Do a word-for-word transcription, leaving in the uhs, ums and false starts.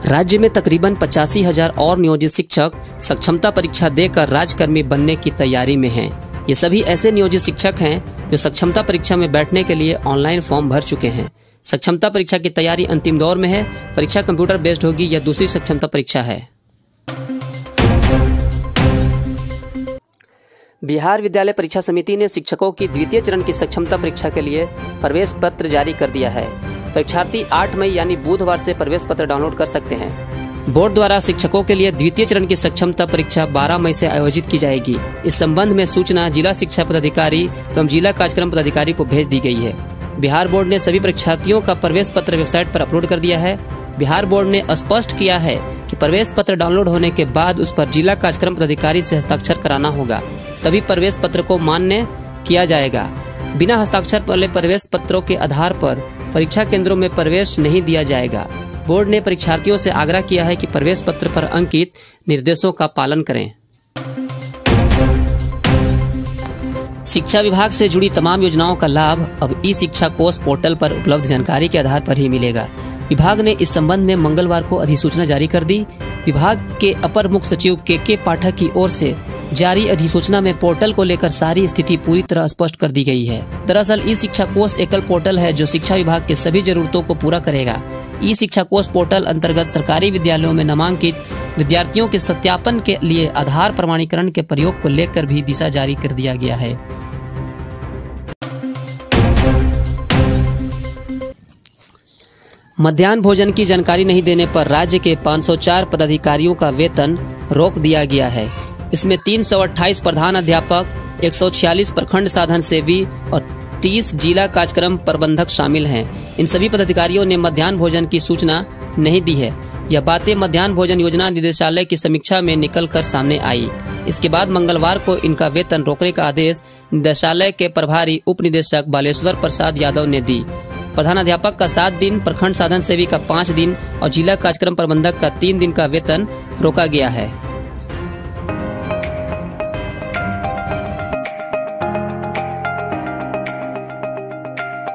राज्य में तकरीबन पचासी हजार और नियोजित शिक्षक सक्षमता परीक्षा देकर राजकर्मी बनने की तैयारी में हैं। ये सभी ऐसे नियोजित शिक्षक हैं जो सक्षमता परीक्षा में बैठने के लिए ऑनलाइन फॉर्म भर चुके हैं। सक्षमता परीक्षा की तैयारी अंतिम दौर में है। परीक्षा कंप्यूटर बेस्ड होगी या दूसरी सक्षमता परीक्षा है। बिहार विद्यालय परीक्षा समिति ने शिक्षकों की द्वितीय चरण की सक्षमता परीक्षा के लिए प्रवेश पत्र जारी कर दिया है। परीक्षार्थी आठ मई यानी बुधवार से प्रवेश पत्र डाउनलोड कर सकते हैं। बोर्ड द्वारा शिक्षकों के लिए द्वितीय चरण की सक्षमता परीक्षा बारह मई से आयोजित की जाएगी। इस संबंध में सूचना जिला शिक्षा पदाधिकारी एवं जिला कार्यक्रम पदाधिकारी को भेज दी गई है। बिहार बोर्ड ने सभी परीक्षार्थियों का प्रवेश पत्र वेबसाइट पर अपलोड कर दिया है। बिहार बोर्ड ने स्पष्ट किया है कि प्रवेश पत्र डाउनलोड होने के बाद उस पर जिला कार्यक्रम पदाधिकारी से हस्ताक्षर कराना होगा, तभी प्रवेश पत्र को मान्य किया जाएगा। बिना हस्ताक्षर वाले प्रवेश पत्रों के आधार पर परीक्षा केंद्रों में प्रवेश नहीं दिया जाएगा। बोर्ड ने परीक्षार्थियों से आग्रह किया है कि प्रवेश पत्र पर अंकित निर्देशों का पालन करें। शिक्षा विभाग से जुड़ी तमाम योजनाओं का लाभ अब ई शिक्षा कोष पोर्टल पर उपलब्ध जानकारी के आधार पर ही मिलेगा। विभाग ने इस संबंध में मंगलवार को अधिसूचना जारी कर दी। विभाग के अपर मुख्य सचिव के के पाठक की ओर से जारी अधिसूचना में पोर्टल को लेकर सारी स्थिति पूरी तरह स्पष्ट कर दी गई है। दरअसल ई शिक्षा कोष एकल पोर्टल है जो शिक्षा विभाग के सभी जरूरतों को पूरा करेगा। ई शिक्षा कोष पोर्टल अंतर्गत सरकारी विद्यालयों में नामांकित विद्यार्थियों के सत्यापन के लिए आधार प्रमाणीकरण के प्रयोग को लेकर भी दिशा जारी कर दिया गया है। मध्याह्न भोजन की जानकारी नहीं देने पर राज्य के पाँच सौ चार पदाधिकारियों का वेतन रोक दिया गया है। इसमें तीन सौ अट्ठाईस प्रधान अध्यापक, एक सौ छियालीस प्रखंड साधन सेवी और तीस जिला कार्यक्रम प्रबंधक शामिल हैं। इन सभी पदाधिकारियों ने मध्याह्न भोजन की सूचना नहीं दी है। यह बातें मध्याह्न भोजन योजना निदेशालय की समीक्षा में निकल कर सामने आई। इसके बाद मंगलवार को इनका वेतन रोकने का आदेश निदेशालय के प्रभारी उप निदेशक बालेश्वर प्रसाद यादव ने दी। प्रधान अध्यापक का सात दिन, प्रखंड साधन सेवी का पाँच दिन और जिला कार्यक्रम प्रबंधक का तीन दिन का वेतन रोका गया है।